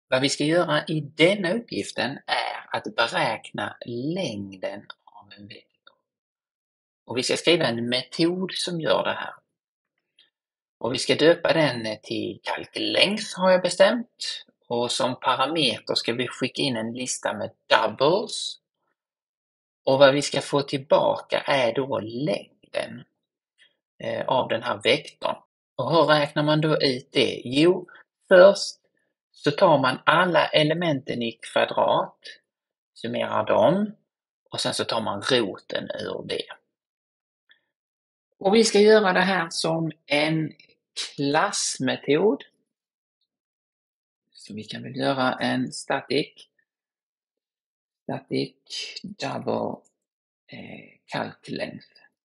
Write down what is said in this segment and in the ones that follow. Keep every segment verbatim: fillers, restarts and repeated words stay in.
Vad vi ska göra i denna uppgiften är att beräkna längden av en vektor. Och vi ska skriva en metod som gör det här. Och vi ska döpa den till kalklängd har jag bestämt. Och som parameter ska vi skicka in en lista med doubles. Och vad vi ska få tillbaka är då längden av den här vektorn. Och hur räknar man då ut det? Jo, först så tar man alla elementen i kvadrat, summerar dem och sen så tar man roten ur det. Och vi ska göra det här som en klassmetod. Så vi kan väl göra en static, static double eh, kalklängd.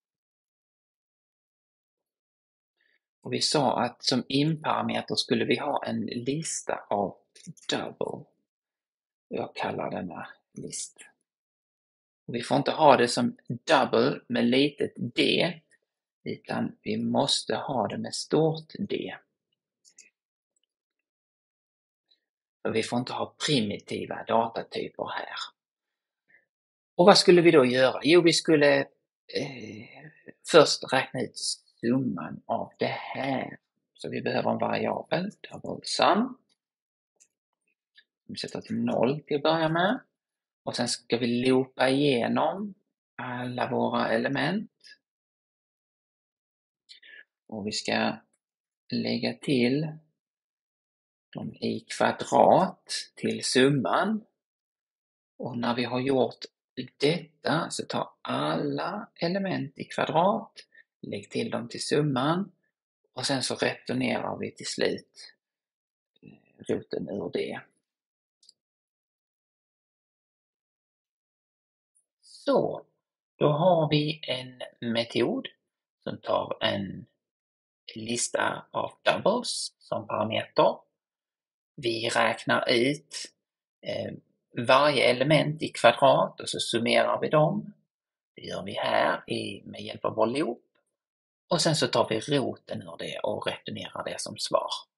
Och vi sa att som inparameter skulle vi ha en lista av double. Jag kallar denna list. Och vi får inte ha det som double med litet d, utan vi måste ha det med stort D. För vi får inte ha primitiva datatyper här. Och vad skulle vi då göra? Jo, vi skulle eh, först räkna ut summan av det här. Så vi behöver en variabel, double sum. Vi sätter till noll till att börja med. Och sen ska vi loopa igenom alla våra element. Och vi ska lägga till dem i kvadrat till summan. Och när vi har gjort detta så tar alla element i kvadrat, lägg till dem till summan och sen så returnerar vi till slut roten ur det. Så, då har vi en metod som tar en lista av doubles som parameter. Vi räknar ut eh, varje element i kvadrat och så summerar vi dem. Det gör vi här i, med hjälp av vår loop. Och sen så tar vi roten ur det och returnerar det som svar.